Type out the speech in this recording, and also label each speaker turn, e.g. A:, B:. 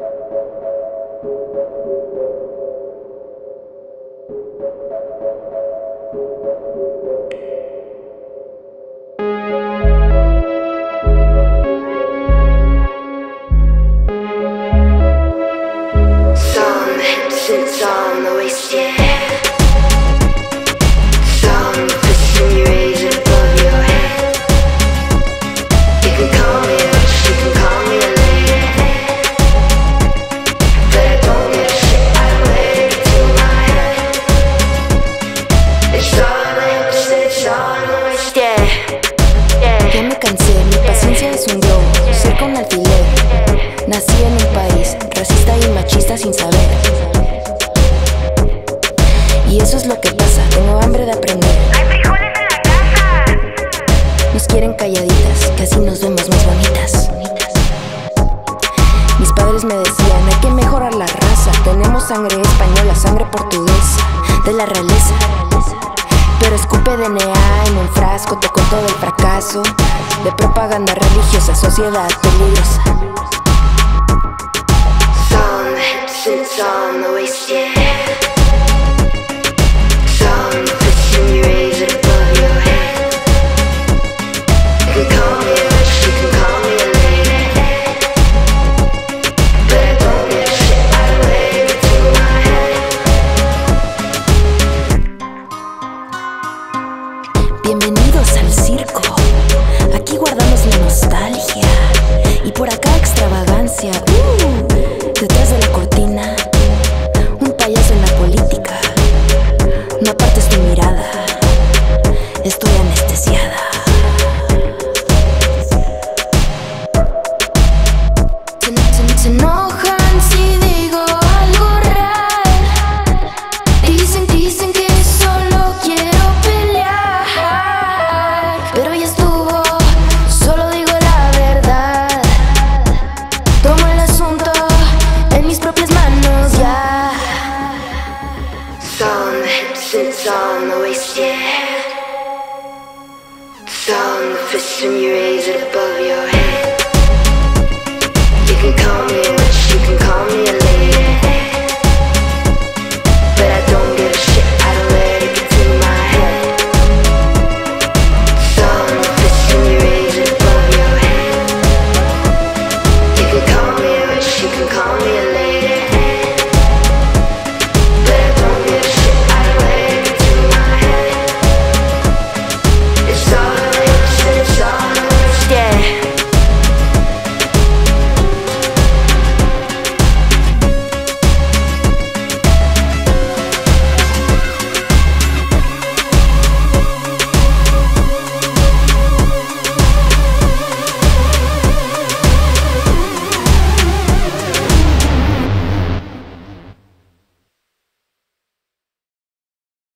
A: It's on the waist, yeah. Some pushing you raise it above your head. You can call me a witch, you can call me a lady, but I don't give a shit, I wear it to my head. It's on the hips, it's on the waist, yeah.
B: Ya me cansé, mi paciencia es un globo, cerca un alfiler. Nací en un país racista y machista sin saber. Y eso es lo que pasa, tengo hambre de aprender.
A: ¡Hay frijoles en la casa!
B: Nos quieren calladitas, que así nos vemos más bonitas. Mis padres me decían, hay que mejorar la raza. Tenemos sangre española, sangre portuguesa, de la realeza. Pero escupe DNA en un frasco, te cuento del fracaso de propaganda religiosa, sociedad peligrosa.
A: Some hips, it's on the waist, yeah. Some pushing you raise it above your head. You can call me a witch, you can call me a lady, but I don't give a shit, I wear it to my head.
B: Bienvenidos al circo, aquí guardamos la nostalgia y por acá extravagancia. Detrás de la cortina, un payaso en la política. No apartes tu mirada, estoy anestesiada. Se enojan si digo algo real. Dicen que solo quiero pelear, pero ya estuvo, solo digo la verdad. Tomo el asunto en mis propias manos ya.
A: Some hips, it's on the waist, yeah. Some fist and you raise it above your head.